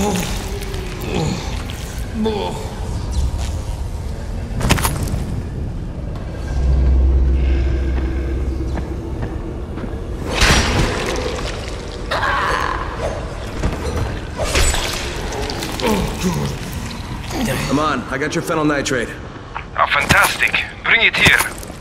Come on, I got your phenyl nitrate. Oh, fantastic. Bring it here.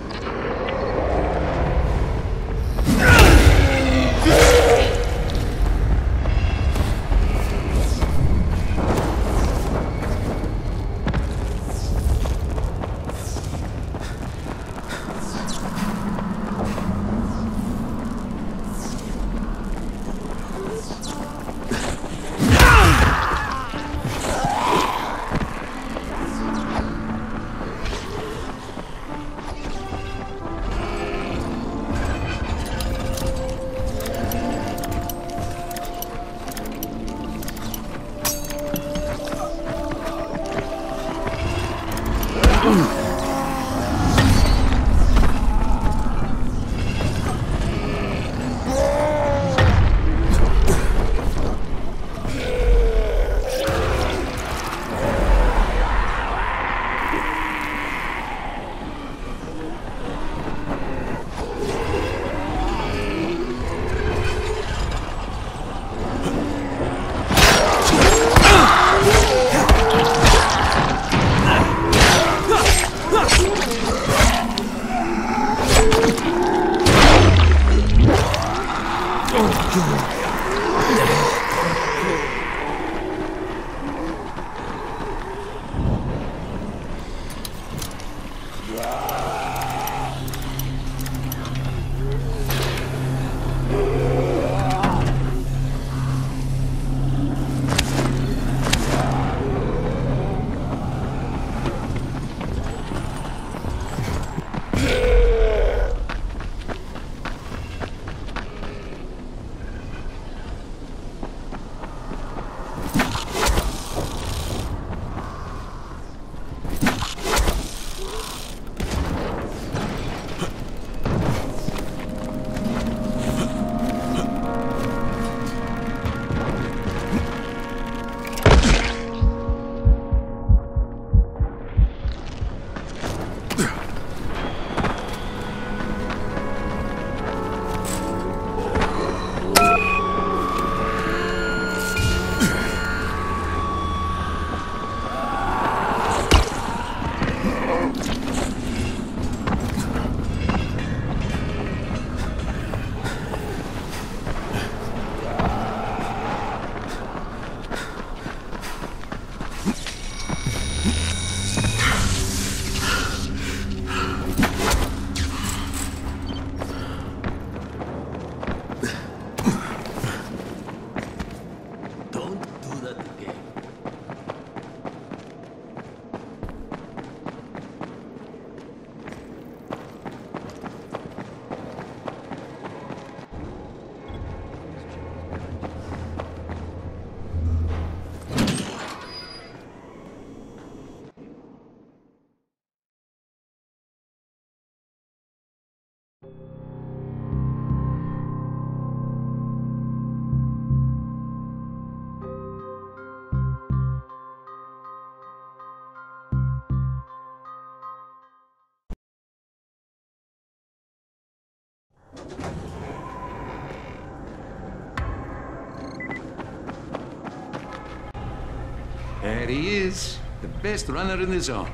There he is, the best runner in the zone.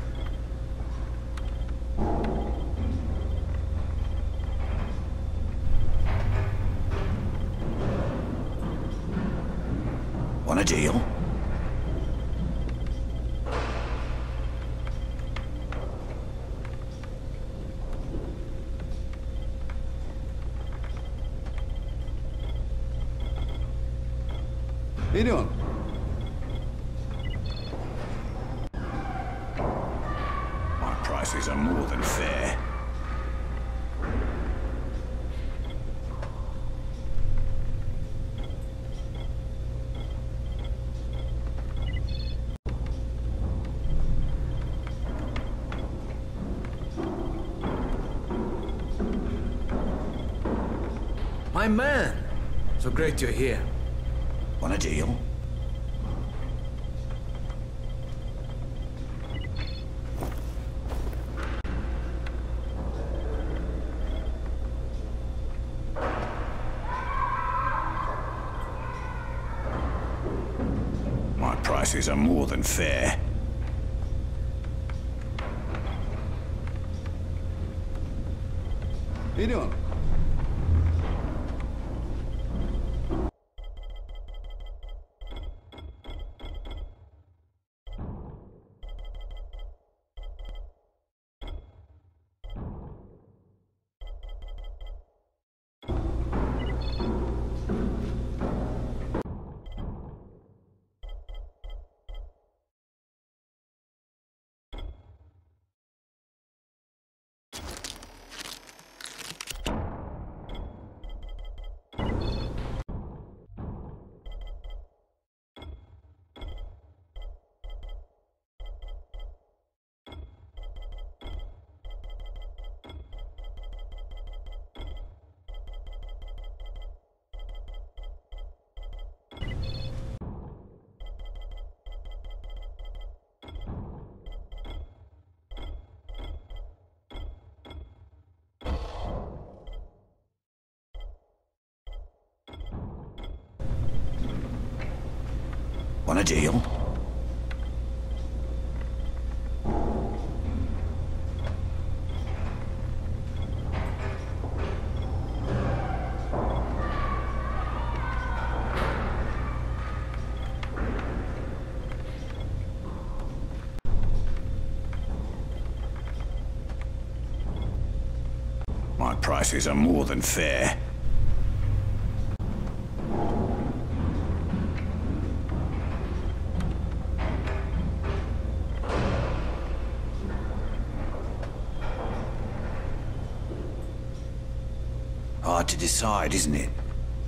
Want a deal? How you doing? My prices are more than fair. My man! So great you're here. Want a deal? prices are more than fair. How you doing? Want a deal? My prices are more than fair. Hard to decide, isn't it?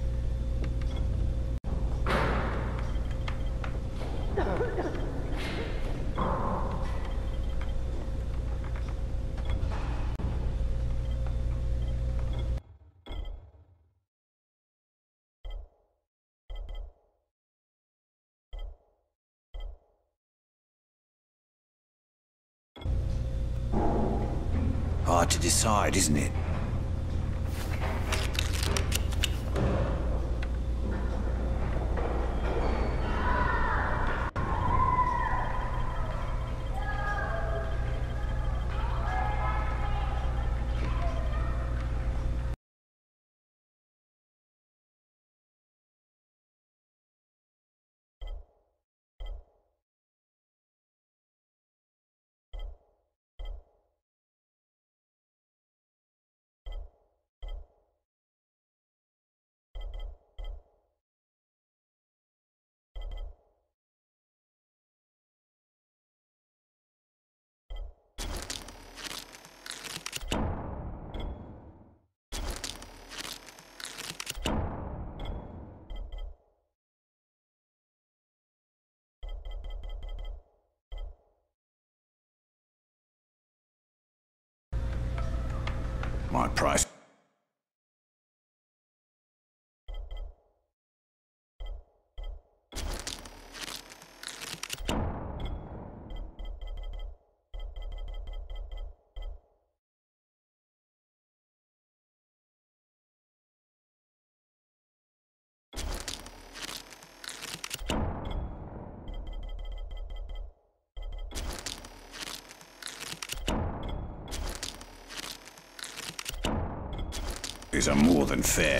Hard to decide, isn't it? My price. Are more than fair.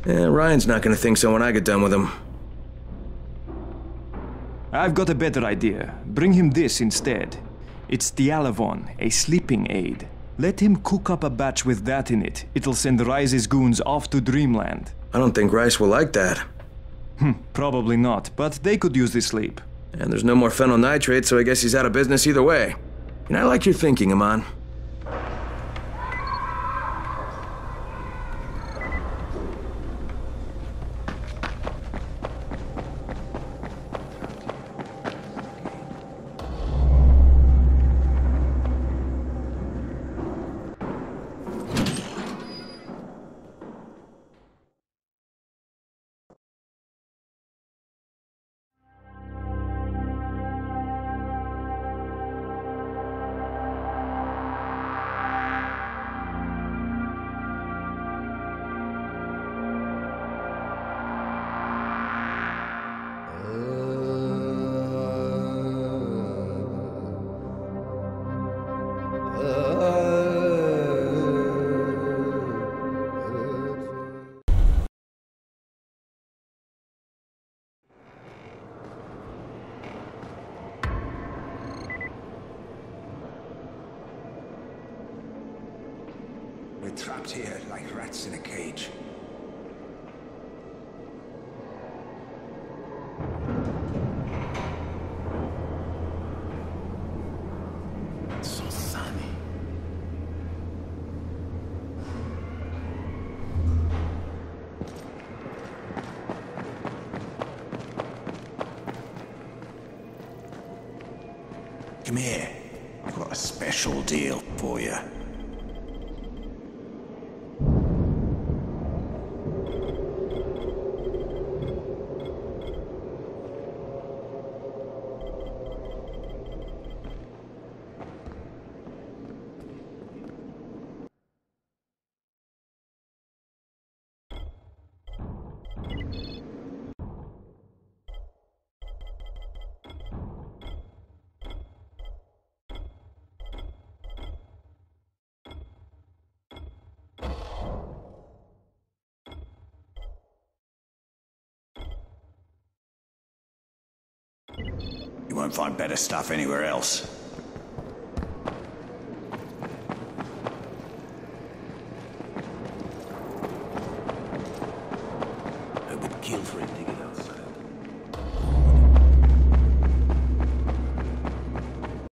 Ryan's not gonna think so when I get done with him. I've got a better idea. Bring him this instead. It's Dialavon, a sleeping aid. Let him cook up a batch with that in it. It'll send Rice's goons off to Dreamland. I don't think Rice will like that. Probably not, but they could use the sleep. And there's no more phenyl nitrate, so I guess he's out of business either way. And I like your thinking, Amon. We're trapped here like rats in a cage. It's so sunny. Come here. I've got a special deal for you. You won't find better stuff anywhere else.